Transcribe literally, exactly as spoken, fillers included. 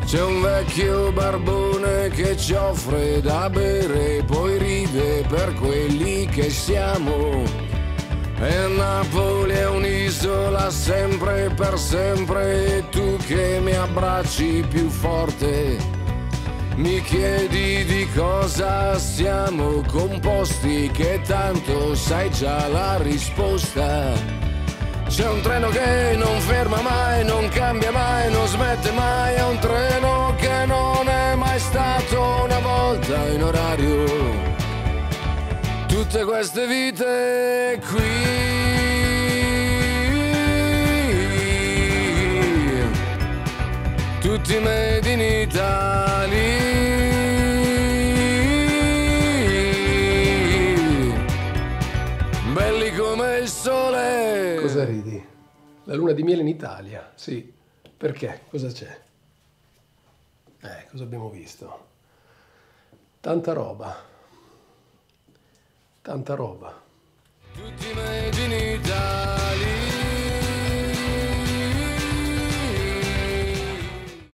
C'è un vecchio barbone che ci offre da bere, poi ride per quelli che siamo. E Napoli è un'isola sempre e per sempre, e tu che mi abbracci più forte mi chiedi di cosa siamo composti, che tanto sai già la risposta. C'è un treno che non ferma mai, non cambia mai, non smette mai, è un treno che non è mai stato una volta in orario. Tutte queste vite qui, tutti made in Italy, belli come il sole. Cosa ridi? La luna di miele in Italia, sì. Perché? Cosa c'è? Eh, cosa abbiamo visto? Tanta roba. Tanta roba. Tutti made in Italy.